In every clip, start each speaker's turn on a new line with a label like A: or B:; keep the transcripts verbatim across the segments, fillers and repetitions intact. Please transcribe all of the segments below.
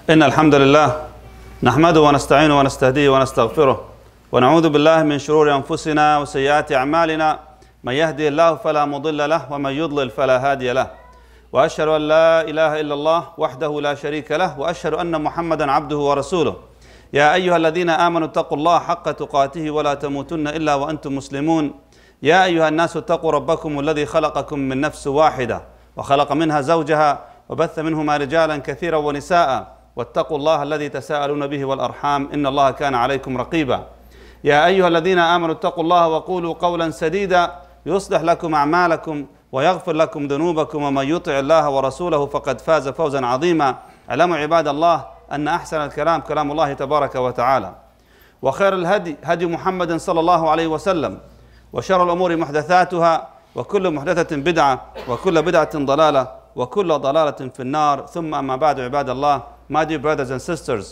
A: إن الحمد لله نحمده ونستعينه ونستهديه ونستغفره ونعوذ بالله من شرور أنفسنا وسيئات أعمالنا من يهدي الله فلا مضل له ومن يضلل فلا هادي له وأشهد أن لا إله إلا الله وحده لا شريك له وأشهد أن محمدا عبده ورسوله يا أيها الذين آمنوا اتقوا الله حق تقاته ولا تموتن إلا وأنتم مسلمون يا أيها الناس اتقوا ربكم الذي خلقكم من نفس واحدة وخلق منها زوجها وبث منهما رجالا كثيرا ونساء واتقوا الله الذي تساءلون به والأرحام إن الله كان عليكم رقيبا يا أيها الذين آمنوا اتقوا الله وقولوا قولا سديدا يصلح لكم أعمالكم ويغفر لكم ذنوبكم ومن يطع الله ورسوله فقد فاز فوزا عظيما. اعلموا عباد الله أن أحسن الكلام كلام الله تبارك وتعالى وخير الهدي هدي محمد صلى الله عليه وسلم وشر الأمور محدثاتها وكل محدثة بدعة وكل بدعة ضلالة وكل ضلالة في النار. ثم أما بعد عباد الله, my dear brothers and sisters,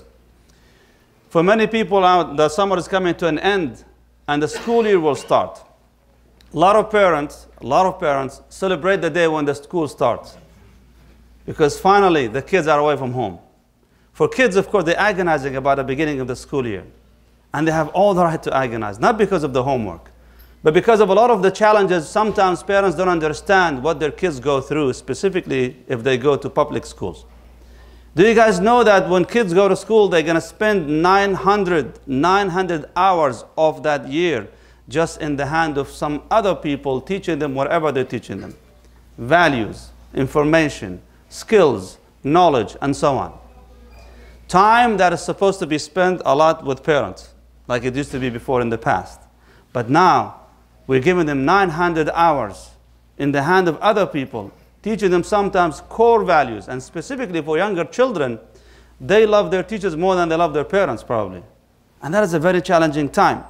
A: for many people out, the summer is coming to an end and the school year will start. A lot of parents, a lot of parents celebrate the day when the school starts because finally the kids are away from home. For kids, of course, they're agonizing about the beginning of the school year. And they have all the right to agonize, not because of the homework, but because of a lot of the challenges. Sometimes parents don't understand what their kids go through, specifically if they go to public schools. Do you guys know that when kids go to school, they're going to spend nine hundred hours of that year just in the hand of some other people teaching them whatever they're teaching them? Values, information, skills, knowledge, and so on. Time that is supposed to be spent a lot with parents, like it used to be before in the past. But now, we're giving them nine hundred hours in the hand of other people, teaching them sometimes core values. And specifically for younger children, they love their teachers more than they love their parents, probably. And that is a very challenging time.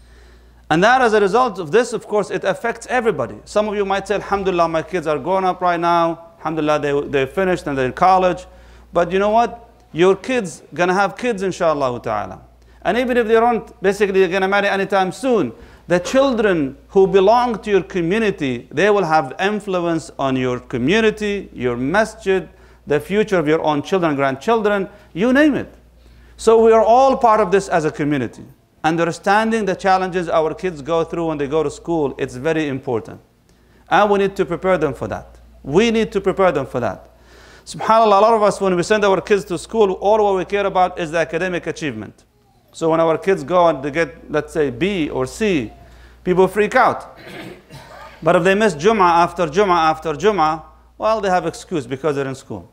A: And that, as a result of this, of course, it affects everybody. Some of you might say, Alhamdulillah, my kids are grown up right now. Alhamdulillah, they, they're finished and they're in college. But you know what? Your kids going to have kids, inshallah ta'ala. And even if they aren't basically going to marry anytime soon, the children who belong to your community, they will have influence on your community, your masjid, the future of your own children, grandchildren, you name it. So we are all part of this as a community. Understanding the challenges our kids go through when they go to school, it's very important. And we need to prepare them for that. We need to prepare them for that. SubhanAllah, a lot of us, when we send our kids to school, all what we care about is the academic achievement. So when our kids go and they get, let's say, B or C, people freak out. But if they miss Jum'ah after Jum'ah after Jum'ah, well, they have excuse because they're in school.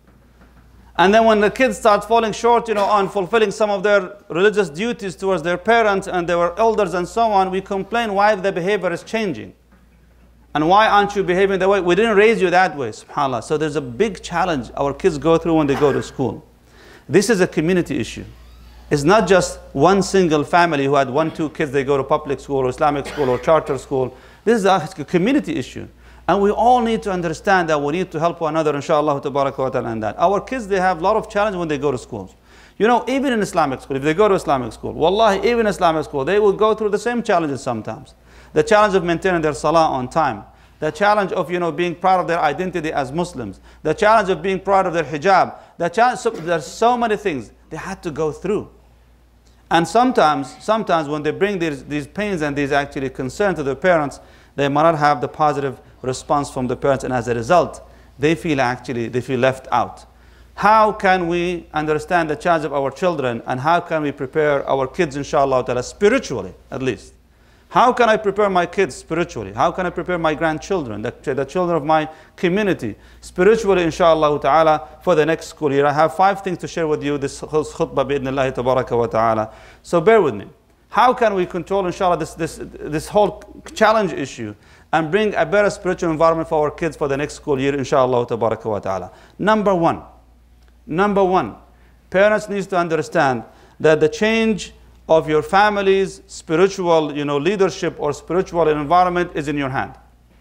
A: And then when the kids start falling short, you know, on fulfilling some of their religious duties towards their parents and their elders and so on, we complain why the behavior is changing. And why aren't you behaving that way? We didn't raise you that way, subhanAllah. So there's a big challenge our kids go through when they go to school. This is a community issue. It's not just one single family who had one, two kids, they go to public school or Islamic school or charter school. This is a community issue. And we all need to understand that we need to help one another, inshallah, tabaraka wa ta'ala, in that. Our kids, they have a lot of challenge when they go to schools. You know, even in Islamic school, if they go to Islamic school, wallahi, even in Islamic school, they will go through the same challenges sometimes. The challenge of maintaining their salah on time. The challenge of, you know, being proud of their identity as Muslims. The challenge of being proud of their hijab. The challenge, so, there's so many things they had to go through. And sometimes, sometimes when they bring these, these pains and these actually concerns to their parents, they might not have the positive response from the parents. And as a result, they feel actually, they feel left out. How can we understand the challenge of our children? And how can we prepare our kids, inshallah ta'ala, spiritually at least? How can I prepare my kids spiritually? How can I prepare my grandchildren, the, the children of my community, spiritually, inshallah ta'ala, for the next school year? I have five things to share with you this khutbah, bi'idhnillahi tabaraka wa ta'ala. So bear with me. How can we control, inshallah, this, this, this whole challenge issue and bring a better spiritual environment for our kids for the next school year, inshallah tabaraka wa ta'ala? Number one, number one, parents need to understand that the change of your family's spiritual, you know, leadership or spiritual environment is in your hand.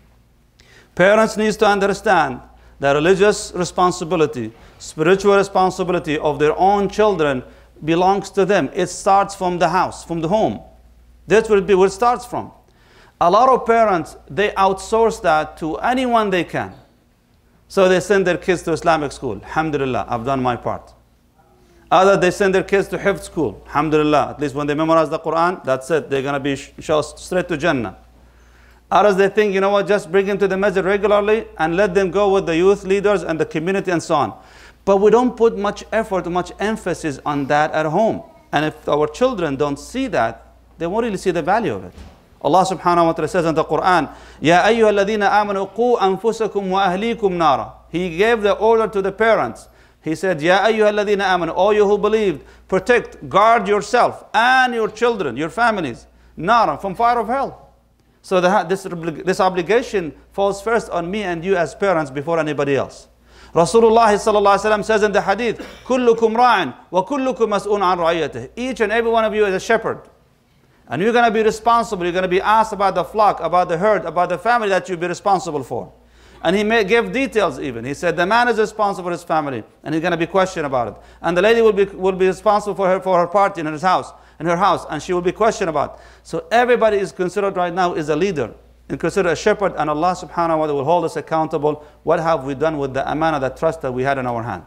A: Parents need to understand the religious responsibility, spiritual responsibility of their own children belongs to them. It starts from the house, from the home. That's where it starts from. A lot of parents, they outsource that to anyone they can. So they send their kids to Islamic school. Alhamdulillah, I've done my part. Others, they send their kids to hifz school. Alhamdulillah. At least when they memorize the Quran, that's it. They're going to be shown straight to Jannah. Others, they think, you know what, just bring them to the masjid regularly and let them go with the youth leaders and the community and so on. But we don't put much effort, much emphasis on that at home. And if our children don't see that, they won't really see the value of it. Allah subhanahu wa ta'ala says in the Quran, Ya ayyuha alladhina amanu qu anfusakum wa ahlikum nara. He gave the order to the parents. He said, Ya ayyuha alladhina amanu, all you who believed, protect, guard yourself and your children, your families, nara, from fire of hell. So the, this, this obligation falls first on me and you as parents before anybody else. Rasulullah sallallahu alaihi wasallam says in the hadith, Kullukum ra'in wa kullukum mas'un an ra'iyatih. Each and every one of you is a shepherd. And you're going to be responsible. You're going to be asked about the flock, about the herd, about the family that you'll be responsible for. And he may give details even. He said the man is responsible for his family and he's going to be questioned about it. And the lady will be, will be responsible for her, for her part in his house. in her house, and she will be questioned about. So everybody is considered right now is a leader and considered a shepherd, and Allah subhanahu wa ta'ala will hold us accountable. What have we done with the amana, the trust that we had in our hand?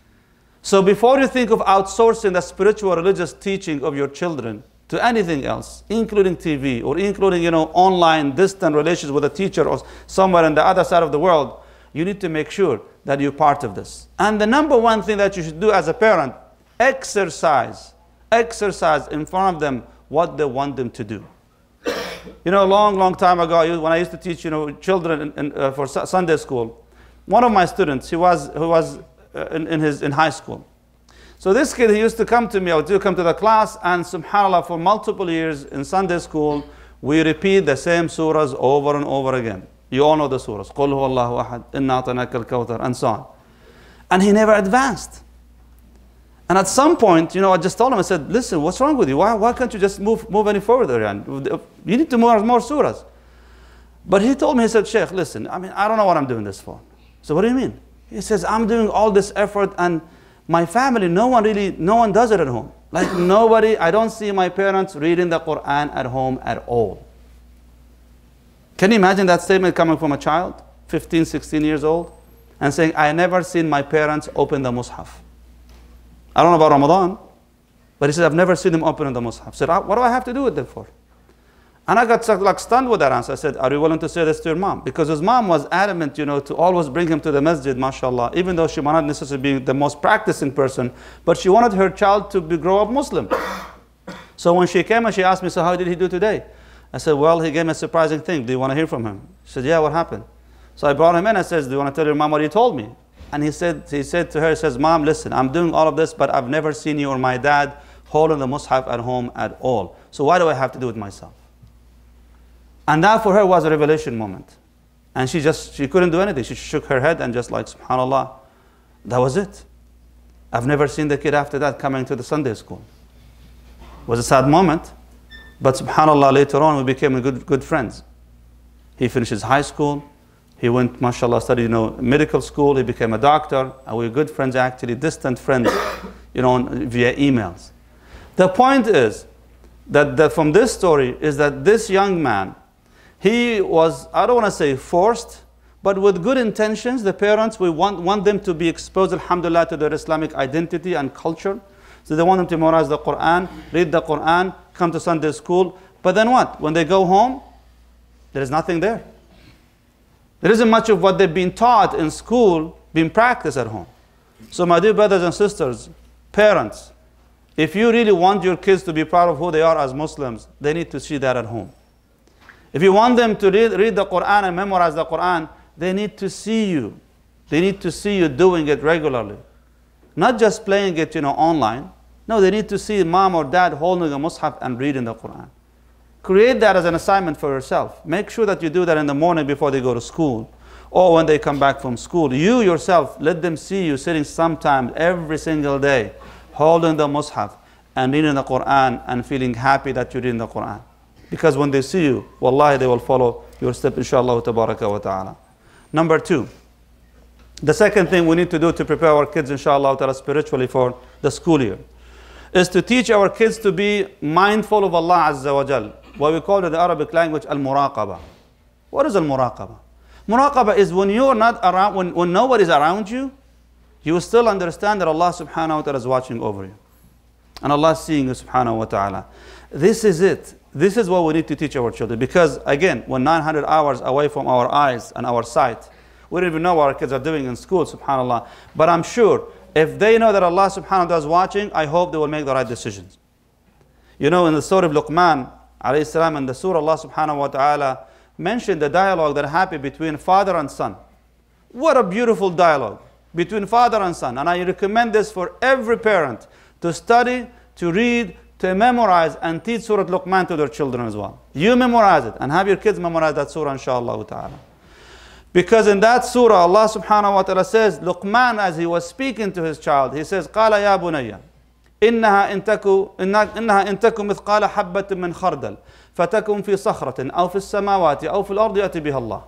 A: So before you think of outsourcing the spiritual religious teaching of your children to anything else, including T V or including, you know, online distant relations with a teacher or somewhere on the other side of the world, you need to make sure that you're part of this. And the number one thing that you should do as a parent, exercise. Exercise in front of them what they want them to do. You know, a long, long time ago, when I used to teach, you know, children in, in, uh, for Sunday school, one of my students, he was, who was uh, in, in, his, in high school. So this kid, he used to come to me, I would come to the class, and subhanAllah, for multiple years in Sunday school, we repeat the same surahs over and over again. You all know the surahs. قُلْ هُوَ اللَّهُ أَحَدٌ إِنَّا أَعْطَيْنَاكَ الْكَوْثَرَ, and so on. And he never advanced. And at some point, you know, I just told him, I said, listen, what's wrong with you? Why, why can't you just move, move any further? And you need to move more surahs. But he told me, he said, Shaykh, listen, I mean, I don't know what I'm doing this for. So what do you mean? He says, I'm doing all this effort and my family, no one really, no one does it at home. Like nobody, I don't see my parents reading the Quran at home at all. Can you imagine that statement coming from a child, fifteen, sixteen years old, and saying, I never seen my parents open the Mus'haf. I don't know about Ramadan, but he said, I've never seen him open the Mus'haf. I said, what do I have to do with them for? And I got like stunned with that answer. I said, are you willing to say this to your mom? Because his mom was adamant, you know, to always bring him to the masjid, mashallah, even though she might not necessarily be the most practicing person, but she wanted her child to be, grow up Muslim. So when she came and she asked me, so how did he do today? I said, well, he gave me a surprising thing. Do you want to hear from him? She said, yeah, what happened? So I brought him in. I said, do you want to tell your mom what he told me? And he said, he said to her, he says, Mom, listen, I'm doing all of this, but I've never seen you or my dad holding the Mus'haf at home at all. So why do I have to do it myself? And that for her was a revelation moment. And she just, she couldn't do anything. She shook her head and just like, subhanAllah, that was it. I've never seen the kid after that coming to the Sunday school. It was a sad moment, but subhanAllah, later on we became good, good friends. He finished his high school. He went, mashallah, studied, you know, medical school. He became a doctor. And we were good friends, actually, distant friends, you know, via emails. The point is that, that from this story is that this young man, he was, I don't want to say forced, but with good intentions. The parents, we want, want them to be exposed, alhamdulillah, to their Islamic identity and culture. So they want them to memorize the Quran, read the Quran, come to Sunday school. But then what? When they go home, there is nothing there. There isn't much of what they've been taught in school being practiced at home. So my dear brothers and sisters, parents, if you really want your kids to be proud of who they are as Muslims, they need to see that at home. If you want them to read, read the Quran and memorize the Quran, they need to see you. They need to see you doing it regularly. Not just playing it, you know, online. No, they need to see mom or dad holding a Mus'haf and reading the Quran. Create that as an assignment for yourself. Make sure that you do that in the morning before they go to school or when they come back from school. You yourself, let them see you sitting sometime every single day, holding the Mus'haf and reading the Quran and feeling happy that you're reading the Quran. Because when they see you, wallahi, they will follow your step, inshaAllah tabaraka wa ta'ala. Number two, the second thing we need to do to prepare our kids, inshaAllah ta'ala, spiritually for the school year, is to teach our kids to be mindful of Allah Azza wa Jal. What we call in the Arabic language, al-muraqaba. What is al-muraqaba? Muraqaba is when you're not around, when, when nobody's around you, you will still understand that Allah subhanahu wa ta'ala is watching over you. And Allah is seeing you subhanahu wa ta'ala. This is it. This is what we need to teach our children. Because again, when nine hundred hours away from our eyes and our sight, we don't even know what our kids are doing in school, subhanAllah. But I'm sure if they know that Allah subhanahu wa ta'ala is watching, I hope they will make the right decisions. You know, in the story of Luqman, alayhi salam, in the surah, Allah subhanahu wa ta'ala mentioned the dialogue that happened between father and son. What a beautiful dialogue between father and son. And I recommend this for every parent to study, to read, to memorize and teach Surah Luqman to their children as well. You memorize it and have your kids memorize that surah, inshaAllah ta'ala. Because in that surah, Allah subhanahu wa ta'ala says, Luqman, as he was speaking to his child, he says, قَالَ يَا بُنَيَّ إنها إن تكو إنها إن تكو مثقال حبة من خردل فتكن في صخرة أو في السماوات أو في الأرض يأتي بها الله.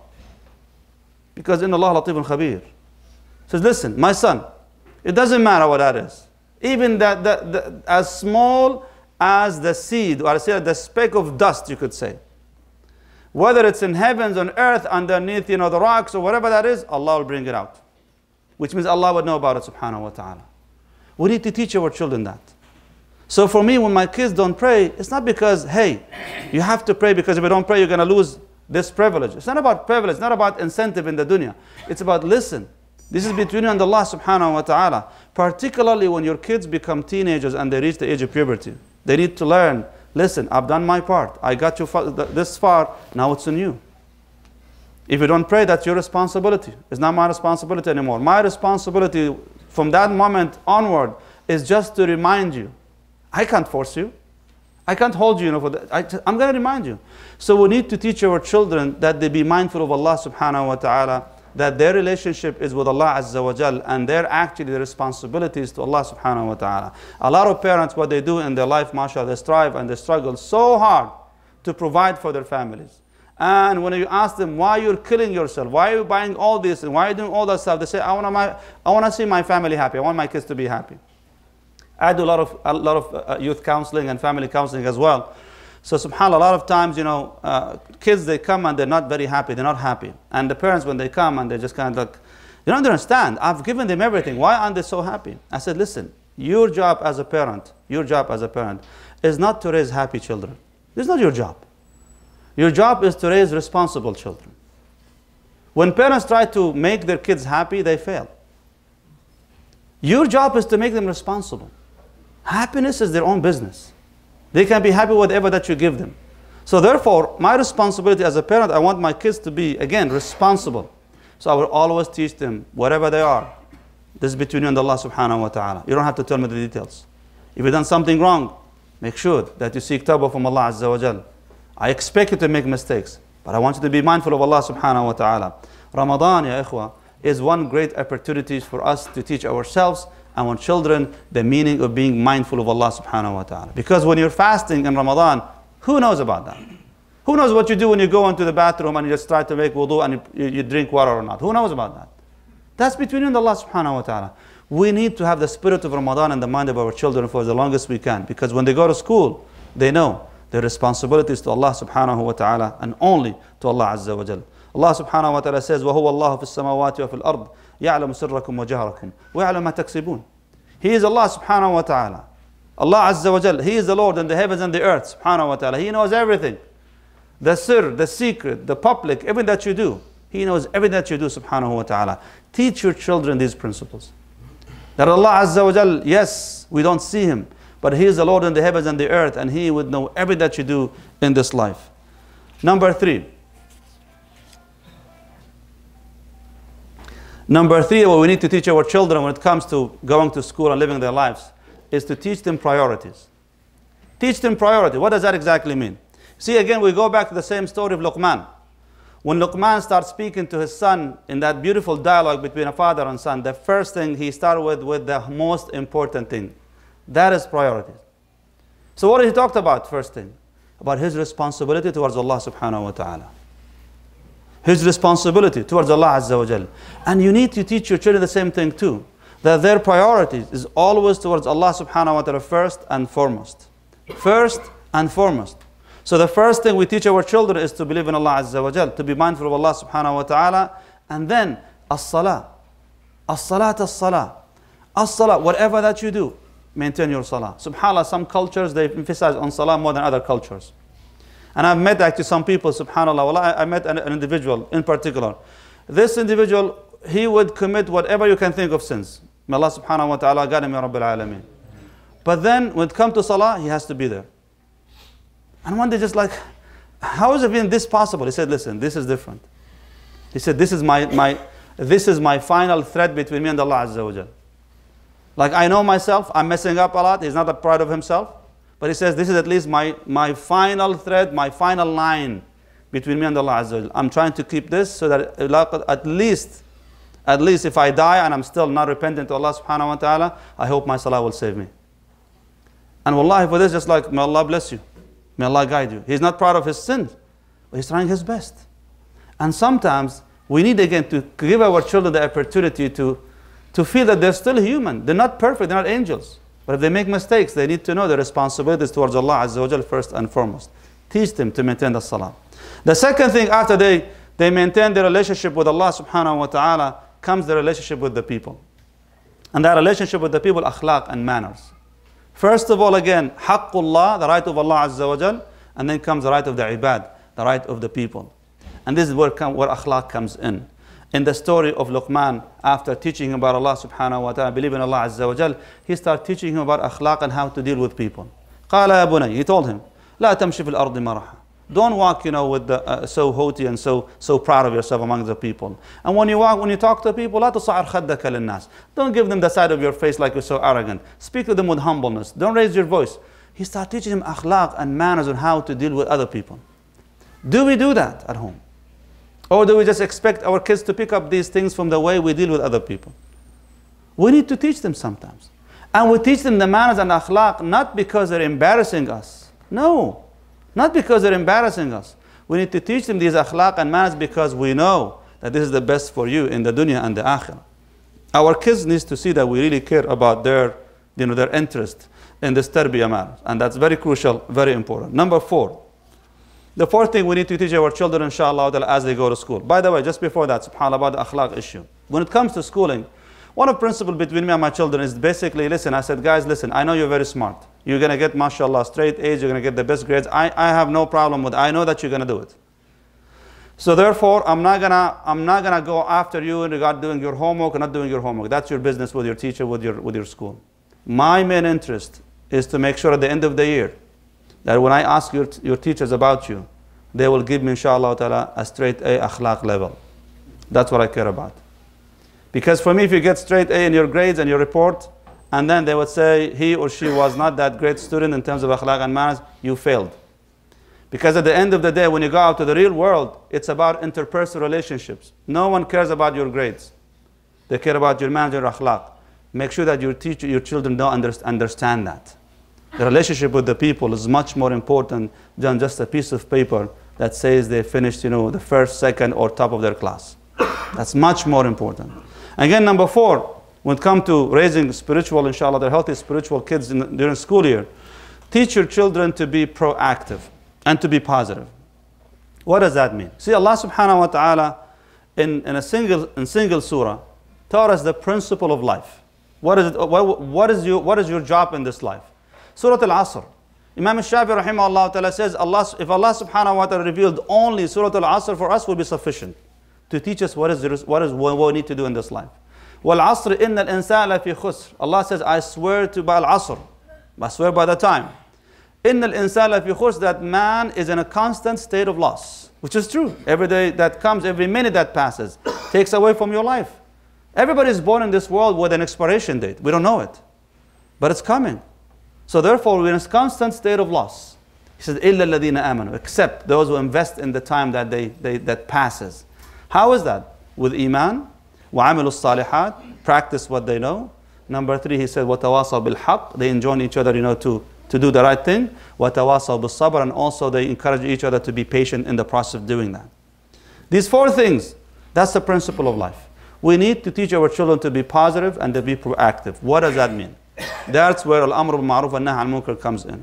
A: Because إن الله لطيف خبير. Says, listen, my son, it doesn't matter what that is. Even that, that, that as small as the seed, or I say the speck of dust, you could say. Whether it's in heavens, on earth, underneath, you know, the rocks or whatever that is, Allah will bring it out. Which means Allah would know about it, subhanahu wa ta'ala. We need to teach our children that. So for me, when my kids don't pray, it's not because, hey, you have to pray because if you don't pray, you're going to lose this privilege. It's not about privilege, it's not about incentive in the dunya. It's about, listen, this is between you and Allah subhanahu wa ta'ala. Particularly when your kids become teenagers and they reach the age of puberty. They need to learn, listen, I've done my part. I got you this far, now it's on you. If you don't pray, that's your responsibility. It's not my responsibility anymore. My responsibility from that moment onward is just to remind you. I can't force you. I can't hold you, you know, for that. I, I'm going to remind you. So we need to teach our children that they be mindful of Allah subhanahu wa ta'ala, that their relationship is with Allah Azza wa Jal, and their actually the responsibilities to Allah subhanahu wa ta'ala. A lot of parents, what they do in their life, mashallah, they strive and they struggle so hard to provide for their families. And when you ask them why you're killing yourself, why are you buying all this, and why are you doing all that stuff, they say, I want my, I want to see my family happy. I want my kids to be happy. I do a lot of, a lot of uh, youth counseling and family counseling as well. So subhanAllah, a lot of times, you know, uh, kids, they come and they're not very happy. They're not happy. And the parents, when they come and they just kind of like, you don't understand. I've given them everything. Why aren't they so happy? I said, listen, your job as a parent, your job as a parent is not to raise happy children. This is not your job. Your job is to raise responsible children. When parents try to make their kids happy, they fail. Your job is to make them responsible. Happiness is their own business. They can be happy with whatever that you give them. So therefore, my responsibility as a parent, I want my kids to be, again, responsible. So I will always teach them, wherever they are, this is between you and Allah subhanahu wa ta'ala. You don't have to tell me the details. If you've done something wrong, make sure that you seek tawbah from Allah Azza wa Jal. I expect you to make mistakes, but I want you to be mindful of Allah subhanahu wa ta'ala. Ramadan, ya ikhwa, is one great opportunity for us to teach ourselves and our children the meaning of being mindful of Allah subhanahu wa ta'ala. Because when you're fasting in Ramadan, who knows about that? Who knows what you do when you go into the bathroom and you just try to make wudu and you, you drink water or not? Who knows about that? That's between you and Allah subhanahu wa ta'ala. We need to have the spirit of Ramadan in the mind of our children for the longest we can. Because when they go to school, they know their responsibilities to Allah subhanahu wa ta'ala and only to Allah Azza wa Jal. Allah subhanahu wa ta'ala says, وَهُوَ اللَّهُ فِي السَّمَاوَاتِ وَفِي الْأَرْضِ يَعْلَمُ سِرَّكُمْ وَجَهْرَكُمْ وَيَعْلَمُ مَا تَكْسِبُونَ. He is Allah subhanahu wa ta'ala. Allah Azza wa Jal. He is the Lord in the heavens and the earth subhanahu wa ta'ala. He knows everything. The sir, the secret, the public, everything that you do. He knows everything that you do subhanahu wa ta'ala. Teach your children these principles. That Allah Azza wa Jal, yes, we don't see Him, but He is the Lord in the heavens and the earth, and He would know everything that you do in this life. Number three. Number three, what we need to teach our children when it comes to going to school and living their lives is to teach them priorities. Teach them priority. What does that exactly mean? See, again, we go back to the same story of Luqman. When Luqman starts speaking to his son in that beautiful dialogue between a father and son, the first thing he started with, with the most important thing. That is priority. So what did he talk about first thing? About his responsibility towards Allah subhanahu wa ta'ala. His responsibility towards Allah Azza wa Jal. And you need to teach your children the same thing too. That their priority is always towards Allah subhanahu wa ta'ala first and foremost. First and foremost. So the first thing we teach our children is to believe in Allah Azza wa Jal, to be mindful of Allah subhanahu wa ta'ala, and then as-salah. As-salat as-salah. As-salah, whatever that you do, maintain your salah. SubhanAllah, some cultures, they emphasize on salah more than other cultures. And I've met actually some people, SubhanAllah, well, I, I met an, an individual in particular. This individual, he would commit whatever you can think of sins. May Allah subhanahu wa ta'ala guide him, Ya Rabbil Alameen. But then, when it comes to salah, he has to be there. And one day just like, how is it being this possible? He said, listen, this is different. He said, this is my, my, this is my final thread between me and Allah Azza wa Jal. Like I know myself, I'm messing up a lot. He's not proud of himself. But he says, this is at least my, my final thread, my final line between me and Allah Azza wa Jal. I'm trying to keep this so that at least, at least if I die and I'm still not repentant to Allah subhanahu wa ta'ala, I hope my salah will save me. And wallahi, for this, just like, may Allah bless you. May Allah guide you. He's not proud of his sins, but he's trying his best. And sometimes we need again to give our children the opportunity to, to feel that they're still human. They're not perfect, they're not angels. But if they make mistakes, they need to know their responsibilities towards Allah Azza wa Jal first and foremost. Teach them to maintain the salah. The second thing, after they, they maintain their relationship with Allah subhanahu wa ta'ala, comes the relationship with the people. And that relationship with the people, akhlaq and manners. First of all, again, haqqullah, the right of Allah Azza wa Jal, and then comes the right of the ibad, the right of the people. And this is where, come, where akhlaq comes in. In the story of Luqman, after teaching him about Allah subhanahu wa ta'ala, believe in Allah Azza wa Jal, he started teaching him about akhlaq and how to deal with people. قَالَ يَا بُنَيَّ, he told him, لَا تَمْشِ فِي الْأَرْضِ مَرَحًا. Don't walk, you know, with the, uh, so haughty and so so proud of yourself among the people. And when you walk, when you talk to people, لا تصعر خدك للناس. Don't give them the side of your face like you're so arrogant. Speak to them with humbleness. Don't raise your voice. He started teaching him akhlaq and manners on how to deal with other people. Do we do that at home? Or do we just expect our kids to pick up these things from the way we deal with other people? We need to teach them sometimes. And we teach them the manners and akhlaq not because they're embarrassing us. No. Not because they're embarrassing us. We need to teach them these akhlaq and manners because we know that this is the best for you in the dunya and the akhirah. Our kids need to see that we really care about their, you know, their interest in this tarbiyah matter. And that's very crucial, very important. Number four. The fourth thing we need to teach our children, inshallah, as they go to school. By the way, just before that, subhanAllah, about the akhlaq issue. When it comes to schooling, one of the principles between me and my children is basically, listen, I said, guys, listen, I know you're very smart. You're going to get, mashallah, straight A's, you're going to get the best grades. I, I have no problem with it. I know that you're going to do it. So therefore, I'm not going to I'm not gonna go after you in regard doing your homework or not doing your homework. That's your business with your teacher, with your, with your school. My main interest is to make sure at the end of the year that when I ask your, your teachers about you, they will give me, inshallah ta'ala, a straight A akhlaq level. That's what I care about. Because for me, if you get straight A in your grades and your report, and then they would say he or she was not that great student in terms of akhlaq and manners, you failed. Because at the end of the day, when you go out to the real world, it's about interpersonal relationships. No one cares about your grades. They care about your manners, your akhlaq. Make sure that your teacher, your children don't understand that. The relationship with the people is much more important than just a piece of paper that says they finished, you know, the first, second, or top of their class. That's much more important. Again, number four, when it comes to raising spiritual, inshallah, they're healthy spiritual kids in, during school year, teach your children to be proactive and to be positive. What does that mean? See, Allah subhanahu wa ta'ala in, in a single in single surah taught us the principle of life. What is it? What, what is your what is your job in this life? Surah Al-Asr. Imam Shafi'i rahimahullah ta'ala says, Allah, if Allah subhanahu wa ta'ala revealed only Surah Al-Asr for us, will be sufficient to teach us what is, what is what we need to do in this life. وَالْعَصْرِ إِنَّ الْإِنسَانَ لَفِي خُسْرٍ. Allah says, I swear to by Al-Asr. I swear by the time. إِنَّ الْإِنسَانَ لَفِي خُسْرٍ. That man is in a constant state of loss. Which is true. Every day that comes, every minute that passes, takes away from your life. Everybody is born in this world with an expiration date. We don't know it. But it's coming. So therefore, we're in a constant state of loss. He says, إِلَّا الَّذِينَ آمَنُوا. Except those who invest in the time that, they, they, that passes. How is that? With iman. وَعَمِلُوا الصَّالِحَاتِ. Practice what they know. Number three, he said, وَتَوَاصَوْا بِالْحَقِّ. They enjoin each other, you know, to, to do the right thing. وَتَوَاصَوْا بِالصَّبْرِ. And also they encourage each other to be patient in the process of doing that. These four things, that's the principle of life. We need to teach our children to be positive and to be proactive. What does that mean? That's where al-amr bil-ma'ruf and nahy al-munkar comes in.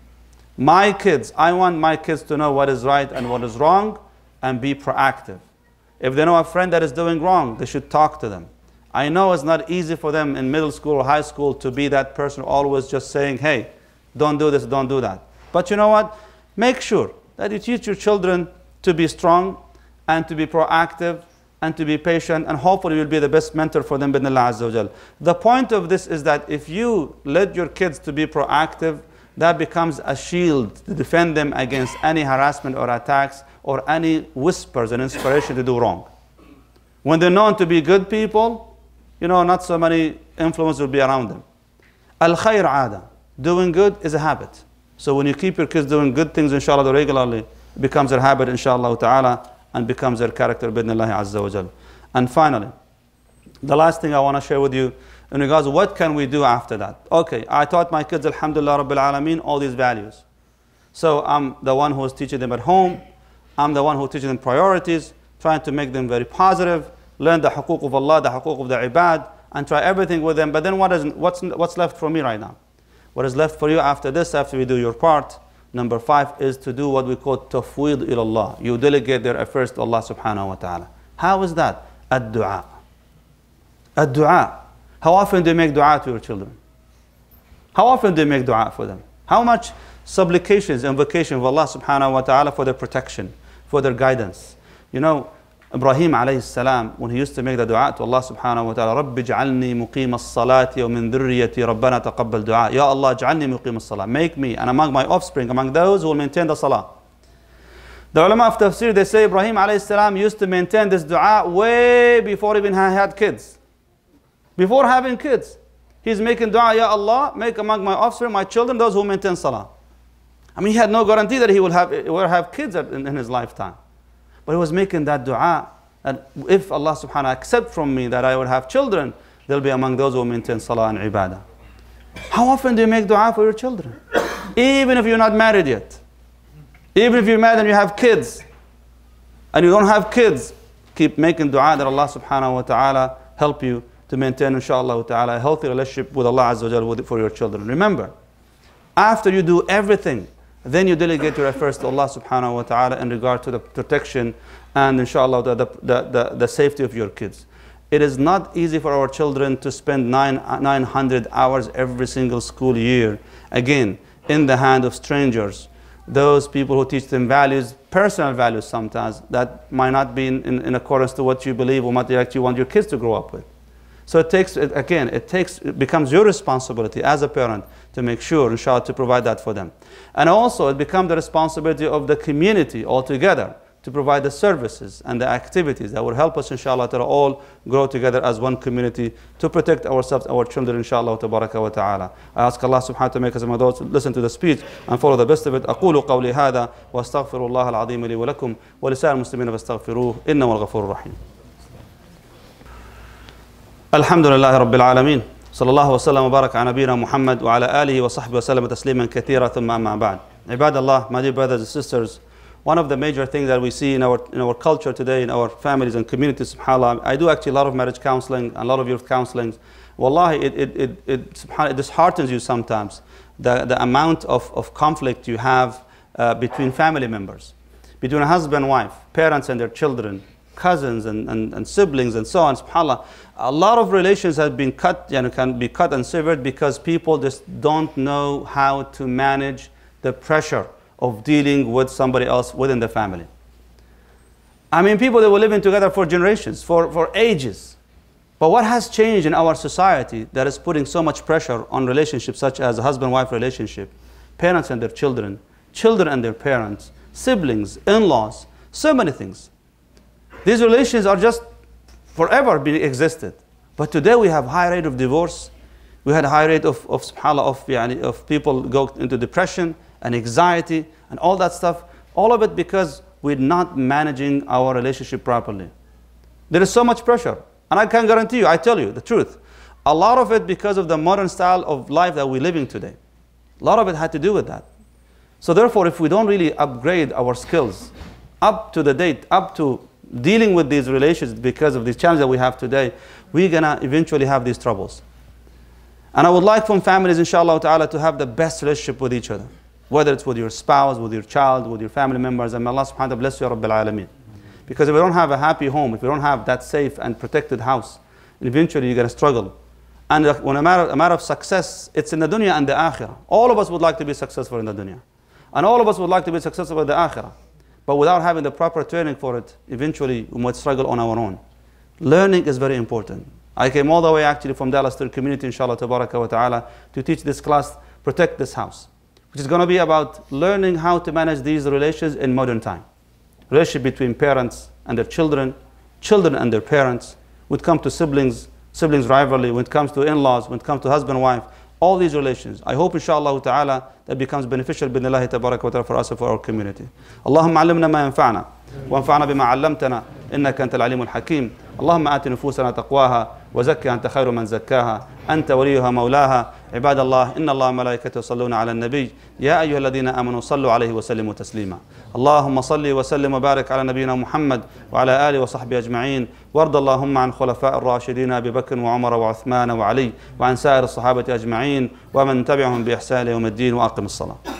A: My kids, I want my kids to know what is right and what is wrong and be proactive. If they know a friend that is doing wrong, they should talk to them I know it's not easy for them in middle school or high school to be that person always just saying, hey, don't do this, don't do that. But you know what? Make sure that you teach your children to be strong and to be proactive and to be patient, and hopefully you'll be the best mentor for them, bidnillah azza wa jal. The point of this is that if you let your kids to be proactive, that becomes a shield to defend them against any harassment or attacks or any whispers and inspiration to do wrong. When they're known to be good people, you know, not so many influence will be around them. Al-khayr aada. Doing good is a habit. So when you keep your kids doing good things, inshallah, regularly, it becomes their habit, inshallah ta'ala, and becomes their character, bidnillahi azza wa jal. And finally, the last thing I want to share with you in regards to what can we do after that. Okay, I taught my kids, alhamdulillah rabbil alameen, all these values. So I'm the one who is teaching them at home. I'm the one who teaches them priorities, trying to make them very positive, learn the huquq of Allah, the huquq of the ibad, and try everything with them. But then what is, what's, what's left for me right now? What is left for you after this, after we do your part? Number five is to do what we call tafweed ilallah. You delegate their affairs to Allah subhanahu wa ta'ala. How is that? Ad-du'a. Ad-du'a. How often do you make dua to your children? How often do you make dua for them? How much supplications, invocation of Allah subhanahu wa ta'ala for their protection, for their guidance? You know, Ibrahim alayhi salam, when he used to make the dua to Allah subhanahu wa ta'ala, رَبِّ جَعَلْنِي مُقِيمَ الصَّلَاةِ وَمِن ذُرِّيَّتِي رَبَّنَا تَقَبَّلْ دُعَاء. Ya Allah, جَعَلْنِي مُقِيمَ الصَّلَاة. Make me and among my offspring, among those who will maintain the salah. The ulama of tafsir, they say Ibrahim alayhi salam used to maintain this dua way before even he had kids. Before having kids. He's making dua, Ya Allah, make among my offspring, my children, those who maintain salah. I mean, he had no guarantee that he will have, will have kids in, in his lifetime. But he was making that dua, that if Allah subhanahu wa ta'ala accept from me that I will have children, they'll be among those who maintain salah and ibadah. How often do you make dua for your children? Even if you're not married yet. Even if you're married and you have kids, and you don't have kids, keep making dua that Allah subhanahu wa ta'ala help you to maintain, inshallah ta'ala, a healthy relationship with Allah azza wa jal for your children. Remember, after you do everything, then you delegate your affairs to Allah subhanahu wa ta'ala in regard to the protection and inshallah the, the, the, the safety of your kids. It is not easy for our children to spend nine, 900 hours every single school year, again, in the hand of strangers. Those people who teach them values, personal values sometimes, that might not be in, in, in accordance to what you believe or what you actually want your kids to grow up with. So it takes, again, it takes, it becomes your responsibility as a parent to make sure, inshallah, to provide that for them. And also, it becomes the responsibility of the community altogether to provide the services and the activities that will help us, inshallah, to all grow together as one community to protect ourselves, our children, inshallah, tabaraka wa ta'ala. I ask Allah subhanahu wa ta'ala to make us among those who listen to the speech and follow the best of it. أقول قولي هذا وأستغفر الله العظيم لي ولكم ولسائر المسلمين فاستغفروه إنه هو الغفور الرحيم. الحمد لله رب العالمين صلى الله وسلم وبارك على نبينا محمد وعلى آله وصحبه وسلم تسليما كثيرا ثم أما بعد. عباد الله, my dear brothers and sisters, one of the major things that we see in our, in our culture today, in our families and communities, subhanAllah, I do actually a lot of marriage counseling and a lot of youth counseling. Wallahi, it, it, it, it, subhanAllah, it disheartens you sometimes, the, the amount of, of conflict you have uh, between family members, between a husband and wife, parents and their children, cousins and, and, and siblings and so on, subhanAllah. A lot of relations have been cut, you know, can be cut and severed because people just don't know how to manage the pressure of dealing with somebody else within the family. I mean, people that were living together for generations, for, for ages. But what has changed in our society that is putting so much pressure on relationships such as a husband-wife relationship, parents and their children, children and their parents, siblings, in-laws, so many things. These relations are just forever being existed. But today we have high rate of divorce. We had a high rate of, of subhanAllah, of, yani, of people go into depression and anxiety and all that stuff. All of it because we're not managing our relationship properly. There is so much pressure. And I can guarantee you, I tell you the truth, a lot of it because of the modern style of life that we're living today. A lot of it had to do with that. So therefore, if we don't really upgrade our skills up to the date, up to dealing with these relations because of these challenges that we have today, we're going to eventually have these troubles. And I would like from families, inshallah ta'ala, to have the best relationship with each other. Whether it's with your spouse, with your child, with your family members. And may Allah subhanahu wa ta'ala bless you, Rabbil Alameen. Because if we don't have a happy home, if we don't have that safe and protected house, eventually you're going to struggle. And when a matter, a matter of success, it's in the dunya and the akhirah. All of us would like to be successful in the dunya. And all of us would like to be successful in the akhirah. But without having the proper training for it, eventually we might struggle on our own. Learning is very important. I came all the way actually from Dallas to the community, inshallah, tabaraka wa ta'ala, to teach this class, Protect This House, which is going to be about learning how to manage these relations in modern time. Relationship between parents and their children, children and their parents, when it comes to siblings, siblings rivalry, when it comes to in-laws, when it comes to husband and wife, all these relations. I hope inshallah ta'ala that becomes beneficial bidnillahi tabaraka wa ta'ala for us and for our community. Allahumma allimna ma yanfa'na وانفعنا بما علمتنا إنك أنت العليم الحكيم. اللهم آت نفوسنا تقواها وزكها أنت خير من زكاها أنت وليها مولاها. عباد الله إن الله وملائكته يصلون على النبي يا أيها الذين آمنوا صلوا عليه وسلموا تسليما. اللهم صل وسلم وبارك على نبينا محمد وعلى آله وصحبه أجمعين. وارض اللهم عن خلفاء الراشدين أبي بكر وعمر وعثمان وعلي وعن سائر الصحابة أجمعين ومن تبعهم بإحسان يوم الدين. وأقم الصلاة.